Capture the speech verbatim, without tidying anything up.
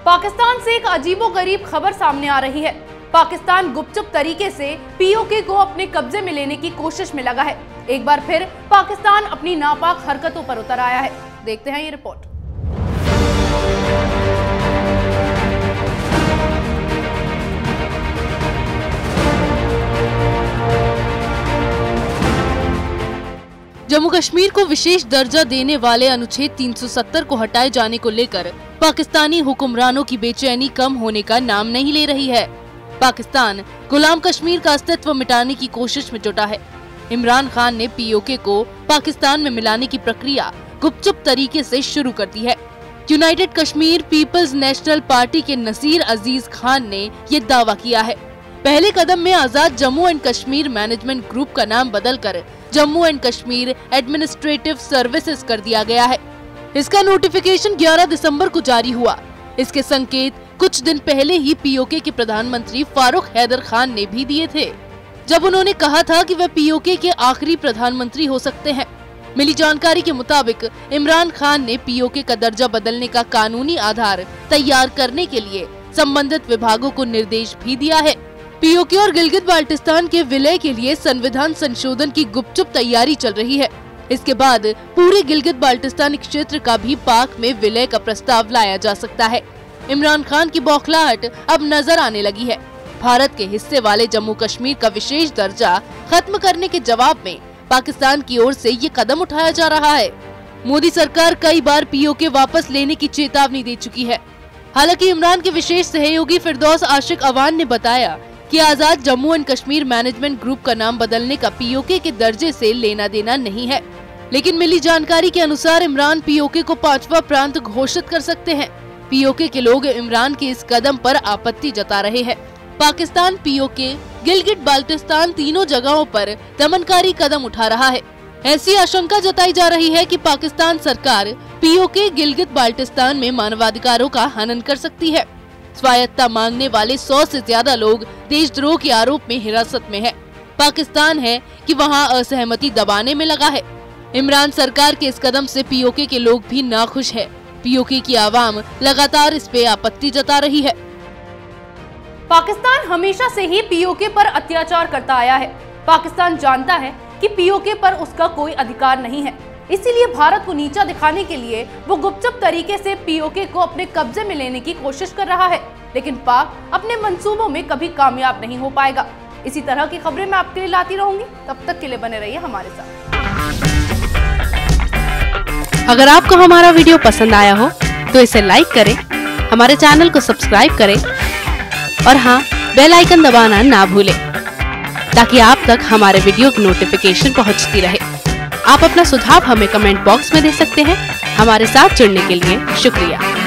पाकिस्तान से एक अजीबोगरीब खबर सामने आ रही है। पाकिस्तान गुपचुप तरीके से पीओके को अपने कब्जे में लेने की कोशिश में लगा है। एक बार फिर पाकिस्तान अपनी नापाक हरकतों पर उतर आया है। देखते हैं ये रिपोर्ट। जम्मू कश्मीर को विशेष दर्जा देने वाले अनुच्छेद तीन सौ सत्तर को हटाए जाने को लेकर पाकिस्तानी हुक्मरानों की बेचैनी कम होने का नाम नहीं ले रही है। पाकिस्तान गुलाम कश्मीर का अस्तित्व मिटाने की कोशिश में जुटा है। इमरान खान ने पीओके को पाकिस्तान में मिलाने की प्रक्रिया गुपचुप तरीके से शुरू कर दी है। United Kashmir people's national party के नसीर अजीज खान ने ये दावा किया है। पहले कदम में Azad Jammu and Kashmir management group का नाम बदलकर Jammu and Kashmir administrative services कर दिया गया है। इसका नोटिफिकेशन ग्यारह दिसंबर को जारी हुआ। इसके संकेत कुछ दिन पहले ही पीओके के प्रधानमंत्री फारूक हैदर खान ने भी दिए थे, जब उन्होंने कहा था कि वे पीओके के आखिरी प्रधानमंत्री हो सकते हैं। मिली जानकारी के मुताबिक इमरान खान ने पीओके का दर्जा बदलने का कानूनी आधार तैयार करने के लिए संबंधित विभागों को निर्देश भी दिया है। पीओके और गिलगित बाल्टिस्तान के विलय के लिए संविधान संशोधन की गुपचुप तैयारी चल रही है। इसके बाद पूरे गिलगित बाल्टिस्तान क्षेत्र का भी पाक में विलय का प्रस्ताव लाया जा सकता है। इमरान खान की बौखलाहट अब नजर आने लगी है। भारत के हिस्से वाले जम्मू कश्मीर का विशेष दर्जा खत्म करने के जवाब में पाकिस्तान की ओर से ये कदम उठाया जा रहा है। मोदी सरकार कई बार पीओके वापस लेने की चेतावनी दे चुकी है। हालांकि इमरान के विशेष सहयोगी फिरदौस आशिक अवान ने बताया कि Azad Jammu and Kashmir management group का नाम बदलने का पीओके के दर्जे से लेना देना नहीं है। लेकिन मिली जानकारी के अनुसार इमरान पीओके को पांचवा प्रांत घोषित कर सकते हैं। पीओके के लोग इमरान के इस कदम पर आपत्ति जता रहे हैं। पाकिस्तान पीओके, गिलगित बाल्टिस्तान तीनों जगहों पर दमनकारी कदम उठा रहा है। ऐसी आशंका जताई जा रही है कि पाकिस्तान सरकार पीओके गिलगित बाल्टिस्तान में मानवाधिकारों का हनन कर सकती है। स्वायत्तता मांगने वाले सौ से ज्यादा लोग देशद्रोह के आरोप में हिरासत में है। पाकिस्तान है कि वहां असहमति दबाने में लगा है। इमरान सरकार के इस कदम से पीओके के लोग भी नाखुश है। पीओके की आवाम लगातार इस पे आपत्ति जता रही है। पाकिस्तान हमेशा से ही पीओके पर अत्याचार करता आया है। पाकिस्तान जानता है कि पीओके पर उसका कोई अधिकार नहीं है, इसीलिए भारत को नीचा दिखाने के लिए वो गुपचुप तरीके से पीओके को अपने कब्जे में लेने की कोशिश कर रहा है। लेकिन पाक अपने मंसूबों में कभी कामयाब नहीं हो पाएगा। इसी तरह की खबरें मैं आपके लिए लाती रहूंगी। तब तक के लिए बने रहिए हमारे साथ। अगर आपको हमारा वीडियो पसंद आया हो तो इसे लाइक करें, हमारे चैनल को सब्सक्राइब करें और हाँ, बेल आइकन दबाना ना भूलें ताकि आप तक हमारे वीडियो की नोटिफिकेशन पहुंचती रहे। आप अपना सुझाव हमें कमेंट बॉक्स में दे सकते हैं। हमारे साथ जुड़ने के लिए शुक्रिया।